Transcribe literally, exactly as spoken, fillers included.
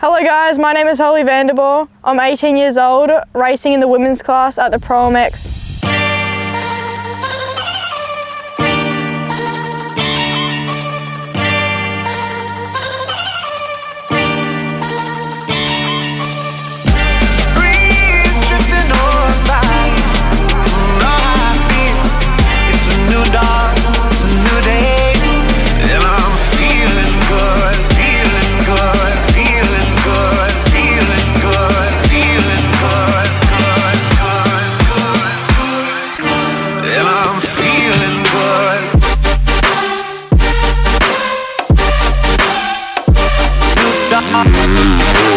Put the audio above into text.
Hello guys, my name is Vanderboor. I'm eighteen years old, racing in the women's class at the ProMX. Mm-hmm.